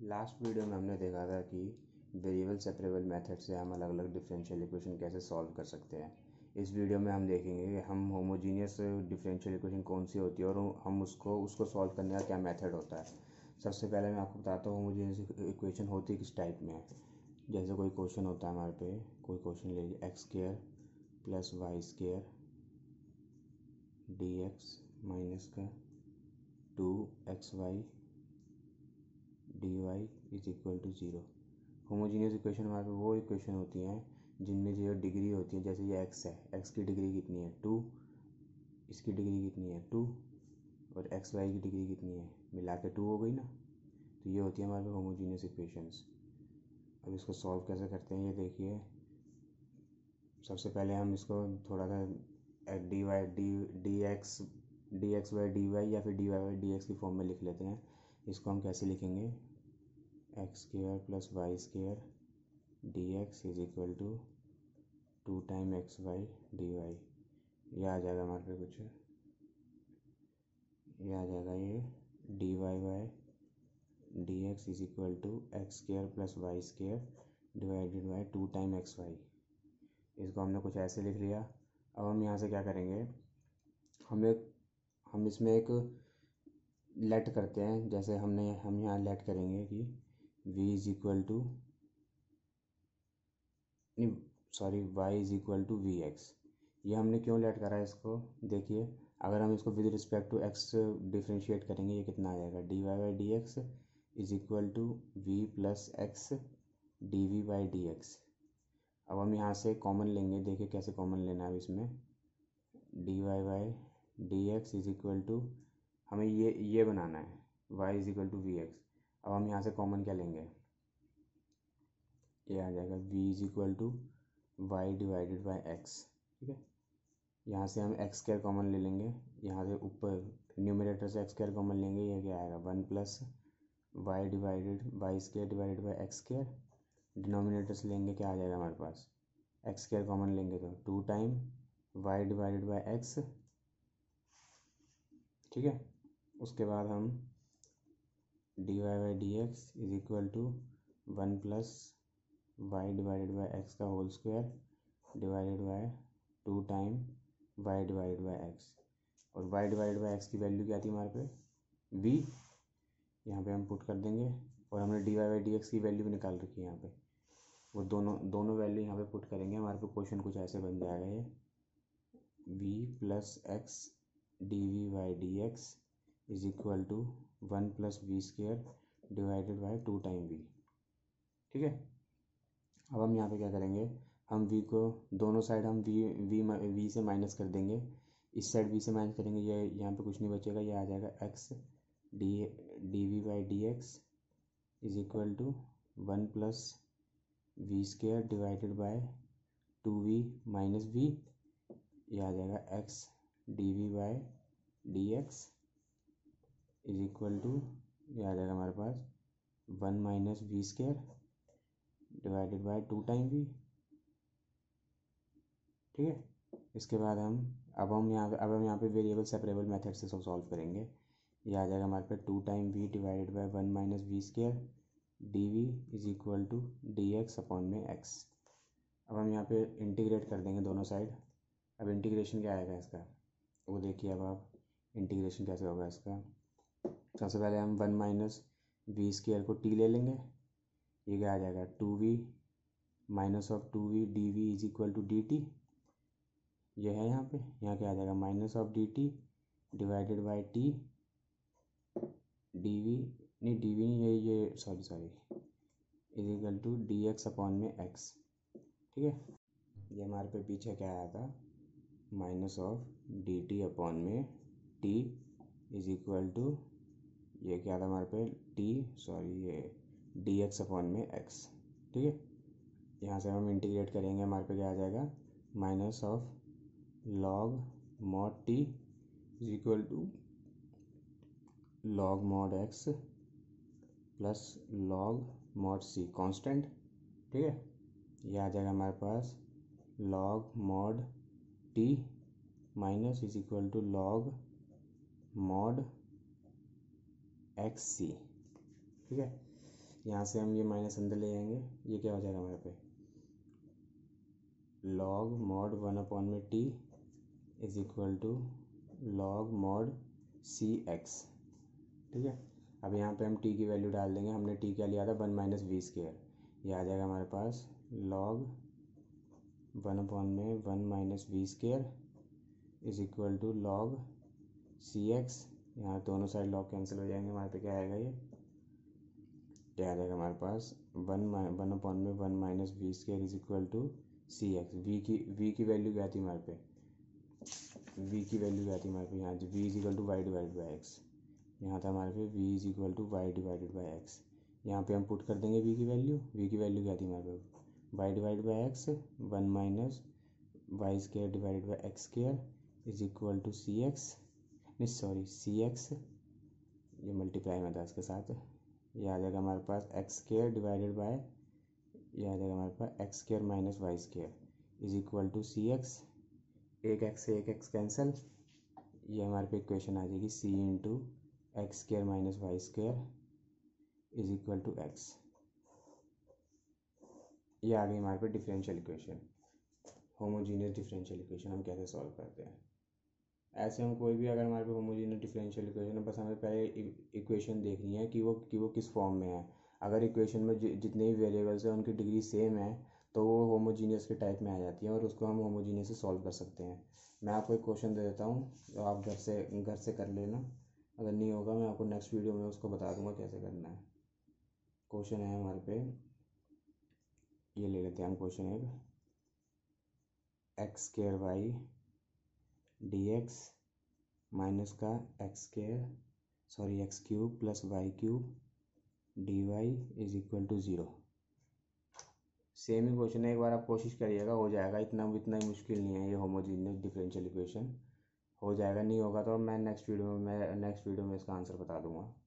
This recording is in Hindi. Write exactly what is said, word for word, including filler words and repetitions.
लास्ट वीडियो में हमने देखा था कि वेरिएबल सेपरेबल मेथड से हम अलग अलग डिफरेंशियल इक्वेशन कैसे सॉल्व कर सकते हैं। इस वीडियो में हम देखेंगे कि हम होमोजीनियस डिफरेंशियल इक्वेशन कौन सी होती है और हम उसको उसको सॉल्व करने का क्या मेथड होता है। सबसे पहले मैं आपको बताता हूँ होमोजीनियस इक्वेशन होती किस टाइप में है। जैसे कोई क्वेश्चन होता है हमारे पे, कोई क्वेश्चन ले लीजिए x square plus y square d x minus का two x y d y is equal to zero. Homogeneous equation हमारे पे वो इक्वेशन होती हैं जिनमें जो डिग्री होती है, जैसे ये एक्स है, एक्स की डिग्री कितनी है टू, इसकी डिग्री कितनी है टू और एक्स वाई की डिग्री कितनी है, मिला के टू हो गई ना। तो ये होती है हमारे पे होमोजीनियस इक्वेशंस। अब इसको सॉल्व कैसे करते हैं ये देखिए। सबसे पहले हम इसको थोड़ा सा d y d d x d x y d y या फिर d y y d x की फॉर्म में लिख लेते हैं। इसको हम कैसे लिखेंगे, x square plus y square d x is equal to two time x y d y. ये आ जाएगा हमारे पे कुछ, ये आ जाएगा ये d y y d x is equal to x square plus y square divided by two time x y. इसको हमने कुछ ऐसे लिख लिया। अब हम यहाँ से क्या करेंगे, हम एक हम इसमें एक लेट करते हैं। जैसे हमने हम यहाँ लेट करेंगे कि v इज इक्वल टू नहीं sorry y is equal to v x. ये हमने क्यों लेट करा है इसको देखिए। अगर हम इसको with respect to x differentiate करेंगे, ये कितना आ जाएगा, d y by d x is equal to v plus x d v by d x. अब हम यहाँ से कॉमन लेंगे, देखिए कैसे कॉमन लेना है इसमें, d y by d x is equal to, हमें ये ये बनाना है y is equal to v x. अब हम यहाँ से कॉमन क्या लेंगे, ये आ जाएगा v is equal to y divided by x. ठीक है, यहाँ से हम एक्स स्क्वायर कॉमन ले लेंगे, यहाँ से ऊपर न्यूमरेटर से एक्स स्क्वायर कॉमन लेंगे, ये क्या आएगा one plus y divided y square divided by x square. Denominator से लेंगे क्या आ जाएगा हमारे पास, एक्स स्क्वायर कॉमन लेंगे तो two time y divided by x. ठीक है, उसके बाद हम d y by d x is equal to one plus y divided by x का whole square divided by two time y divided by x. और वाई डिवाइडेड बाई एक्स की वैल्यू क्या थी हमारे पे, v, यहाँ पे हम पुट कर देंगे। और हमने d y by d x की वैल्यू भी निकाल रखी है यहाँ पे, वो दोनों दोनों वैल्यू यहाँ पे पुट करेंगे। हमारे पे क्वेश्चन कुछ ऐसे बन जाएगा, ये v plus x d v by d x is equal to one plus v square divided by two time v। ठीक है, अब हम यहाँ पे क्या करेंगे, हम v को दोनों साइड हम v v v से माइनस कर देंगे। इस साइड v से माइनस करेंगे, ये यहाँ पे कुछ नहीं बचेगा, ये आ जाएगा x d d v by d x is equal to one plus v square divided by two v minus v. ये आ जाएगा x d v by d x is equal to, ये आ जाएगा हमारे पास one minus v square divided by two time v. ठीक है, इसके बाद हम अब हम यहाँ पे अब हम यहाँ पे वेरिएबल सेपरेबल मेथड से सॉल्व करेंगे। ये आ जाएगा हमारे पे two time v divided by one minus v square d v is equal to d x upon में एक्स। अब हम यहाँ पे इंटीग्रेट कर देंगे दोनों साइड। अब इंटीग्रेशन क्या आएगा इसका, वो देखिए। अब आप इंटीग्रेशन कैसे होगा इसका, सबसे पहले हम वन माइनस वी स्क्वायर को टी ले लेंगे, ये क्या आ जाएगा two v minus of two v d v is equal to d t. ये है यहाँ पे, यहाँ क्या आ जाएगा minus of d t divided by t d v नहीं डी वी नहीं ये ये sorry sorry is equal to d x upon में एक्स। ठीक है, ये हमारे पे पीछे क्या आया था, minus of d t upon में टी इज इक्वल टू, ये क्या था हमारे पे टी सॉरी ये डी एक्स अपॉन में एक्स। ठीक है, यहाँ से हम इंटीग्रेट करेंगे, हमारे पे क्या आ जाएगा minus of log mod t is equal to log mod x plus log mod c constant. ठीक है, ये आ जाएगा हमारे पास log mod t minus is equal to log mod x c. ठीक है, यहाँ से हम ये माइनस अंदर ले जाएंगे, ये क्या हो जाएगा हमारे पे लॉग मॉड वन अपॉन में t is equal to log mod c x. ठीक है, अब यहाँ पे हम टी की वैल्यू डाल देंगे। हमने टी क्या लिया था, वन माइनस वी स्केयर। ये आ जाएगा हमारे पास लॉग वन अपॉन में one minus v square is equal to log c x. यहाँ दोनों साइड लॉग कैंसिल हो जाएंगे, हमारे पे क्या आएगा, ये क्या आ जाएगा हमारे पास वन वन अपॉन में one minus v square is equal to c x. V की वी की वैल्यू क्या थी हमारे पे, वी की वैल्यू क्या थी हमारे पे यहाँ v is equal to y divide by x. यहाँ था हमारे पे v is equal to y divided by x. यहाँ पे हम पुट कर देंगे वी की वैल्यू। वी की वैल्यू क्या थी हमारे पे y divide by x one minus y square divided by x square is equal to c x, नहीं सॉरी सी एक्स, ये मल्टीप्लाई में था इसके साथ। ये आ जाएगा हमारे पास एक्स स्केयर डिवाइडेड बाय, ये आ जाएगा हमारे पास x square minus y square is equal to c x. एक एक्स से एक एक्स कैंसिल, ये हमारे पे इक्वेशन आ जाएगी c into x square minus y square is equal to x. ये आ गई हमारे पे differential equation, homogeneous differential equation हम कैसे सॉल्व करते हैं। ऐसे हम कोई भी अगर हमारे पे होमोजीनियस डिफरेंशियल इक्वेशन है, बस हमें पहले इक्वेशन देखनी है कि वो कि वो किस फॉर्म में है। अगर इक्वेशन में जितने भी वेरिएबल्स हैं उनकी डिग्री सेम है तो वो होमोजीनियस के टाइप में आ जाती है और उसको हम होमोजीनियस से सॉल्व कर सकते हैं। मैं आपको एक क्वेश्चन दे देता हूँ, तो आप घर से घर से कर लेना। अगर नहीं होगा मैं आपको नेक्स्ट वीडियो में उसको बता दूंगा कैसे करना है। क्वेश्चन है हमारे पे, ये ले लेते हैं हम क्वेश्चन एक, x square y d x minus का x square sorry x cube plus y cube d y is equal to zero. Same ही क्वेश्चन है, एक बार आप कोशिश करिएगा, हो जाएगा। इतना इतना ही मुश्किल नहीं है ये होमोजीनियस डिफरेंशियल इक्वेशन, हो जाएगा। नहीं होगा तो मैं नेक्स्ट वीडियो में मैं नेक्स्ट वीडियो में इसका आंसर बता दूंगा।